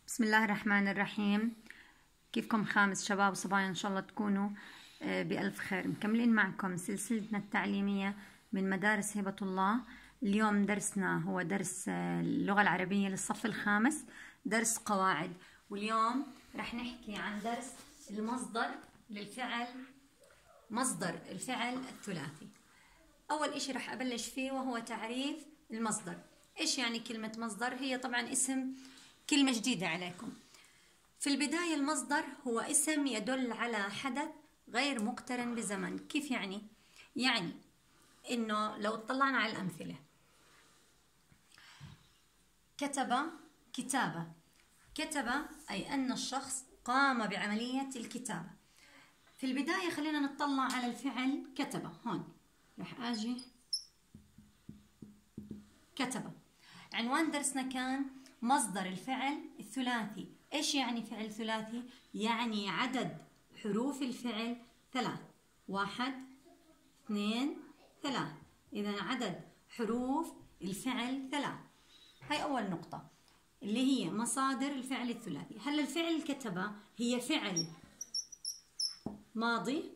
بسم الله الرحمن الرحيم. كيفكم خامس شباب وصبايا؟ إن شاء الله تكونوا بألف خير. مكملين معكم سلسلتنا التعليمية من مدارس هبة الله. اليوم درسنا هو درس اللغة العربية للصف الخامس، درس قواعد. واليوم رح نحكي عن درس المصدر للفعل، مصدر الفعل الثلاثي. أول إشي رح أبلش فيه وهو تعريف المصدر. إيش يعني كلمة مصدر؟ هي طبعا اسم، كلمة جديدة عليكم. في البداية المصدر هو اسم يدل على حدث غير مقترن بزمن. كيف يعني؟ يعني إنه لو اطلعنا على الأمثلة، كتب كتابة. كتب أي أن الشخص قام بعملية الكتابة. في البداية خلينا نطلع على الفعل كتب. هون رح أجي كتب. عنوان درسنا كان مصدر الفعل الثلاثي. إيش يعني فعل ثلاثي؟ يعني عدد حروف الفعل 3، 1 2 3. إذا عدد حروف الفعل 3. هاي أول نقطة اللي هي مصادر الفعل الثلاثي. هلا الفعل كتب هي فعل ماضي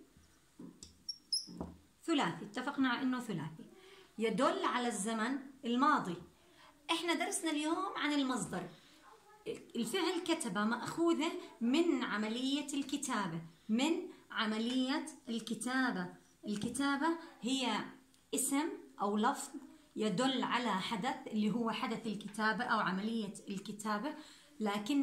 ثلاثي، اتفقنا على إنه ثلاثي يدل على الزمن الماضي. احنا درسنا اليوم عن المصدر. الفعل كتب مأخوذة من عملية الكتابة، من عملية الكتابة. الكتابة هي اسم أو لفظ يدل على حدث اللي هو حدث الكتابة أو عملية الكتابة، لكن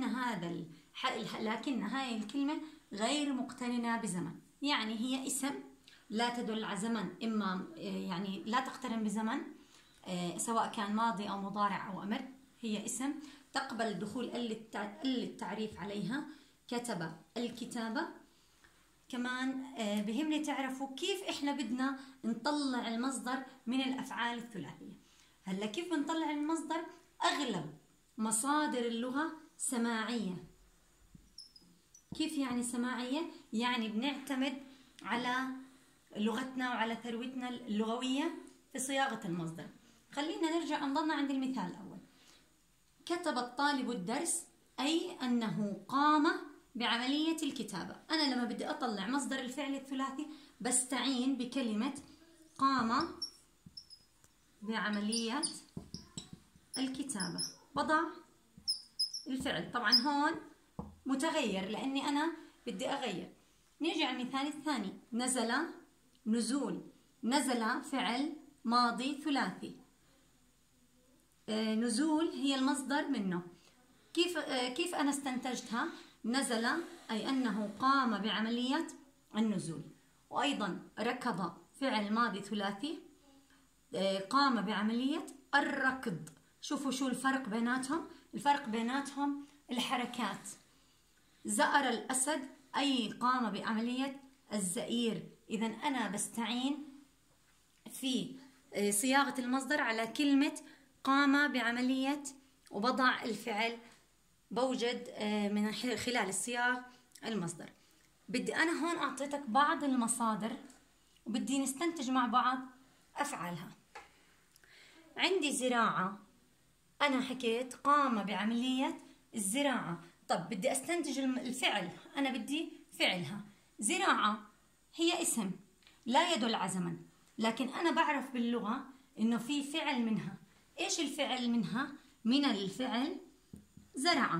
هاي الكلمة غير مقترنة بزمن. يعني هي اسم لا تدل على زمن، إما يعني لا تقترن بزمن، سواء كان ماضي أو مضارع أو أمر. هي اسم تقبل دخول التعريف عليها. كتب الكتابة. كمان بهمني تعرفوا كيف إحنا بدنا نطلع المصدر من الأفعال الثلاثية. هلا كيف بنطلع المصدر؟ أغلب مصادر اللغة سماعية. كيف يعني سماعية؟ يعني بنعتمد على لغتنا وعلى ثروتنا اللغوية في صياغة المصدر. خلينا نرجع نضلنا عند المثال الأول. كتب الطالب الدرس أي أنه قام بعملية الكتابة. أنا لما بدي أطلع مصدر الفعل الثلاثي بستعين بكلمة قام بعملية الكتابة. بضع الفعل، طبعا هون متغير لأني أنا بدي أغير. نيجي على المثال الثاني. نزل، نزول. نزل فعل ماضي ثلاثي، نزول هي المصدر منه. كيف أنا استنتجتها؟ نزل أي أنه قام بعملية النزول. وأيضا ركض فعل ماضي ثلاثي، قام بعملية الركض. شوفوا شو الفرق بيناتهم؟ الفرق بيناتهم الحركات. زأر الأسد أي قام بعملية الزئير. إذا أنا بستعين في صياغة المصدر على كلمة قام بعملية وبضع الفعل، بوجد من خلال الصياغ المصدر. بدي أنا هون أعطيتك بعض المصادر وبدي نستنتج مع بعض أفعالها. عندي زراعة، أنا حكيت قام بعملية الزراعة. طب بدي أستنتج الفعل، أنا بدي فعلها. زراعة هي اسم لا يدل على زمن، لكن أنا بعرف باللغة إنه في فعل منها. إيش الفعل منها؟ من الفعل زرع.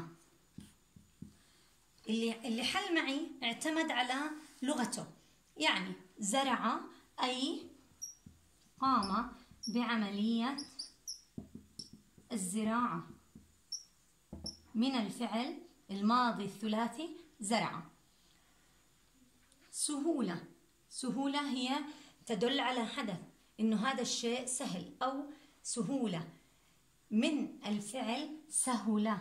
اللي حل معي اعتمد على لغته. يعني زرع أي قام بعملية الزراعة من الفعل الماضي الثلاثي زرع. سهولة. سهولة هي تدل على حدث إنه هذا الشيء سهل أو سهولة، من الفعل سهولة.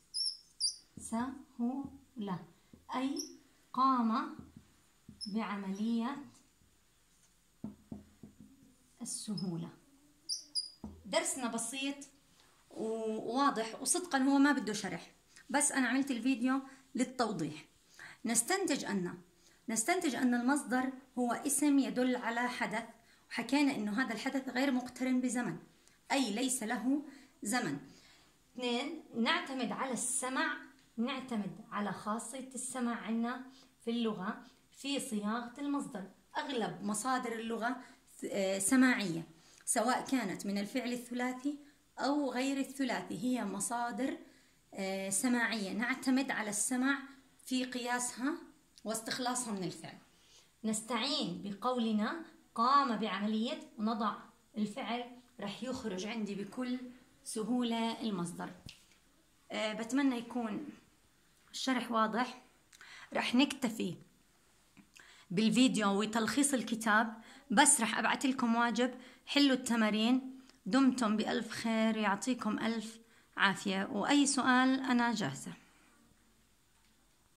سهولة أي قام بعملية السهولة. درسنا بسيط وواضح، وصدقا هو ما بده شرح، بس أنا عملت الفيديو للتوضيح. نستنتج أن المصدر هو اسم يدل على حدث، وحكينا إنه هذا الحدث غير مقترن بزمن، أي ليس له زمن. 2. نعتمد على السمع نعتمد على خاصية السماع عنا في اللغة في صياغة المصدر. أغلب مصادر اللغة سماعية، سواء كانت من الفعل الثلاثي أو غير الثلاثي، هي مصادر سماعية نعتمد على السمع في قياسها واستخلاصها من الفعل. نستعين بقولنا قام بعملية ونضع الفعل، رح يخرج عندي بكل سهولة المصدر. بتمنى يكون الشرح واضح. رح نكتفي بالفيديو وتلخيص الكتاب، بس رح أبعت لكم واجب حلوا التمارين. دمتم بألف خير، يعطيكم ألف عافية، وأي سؤال أنا جاهزة.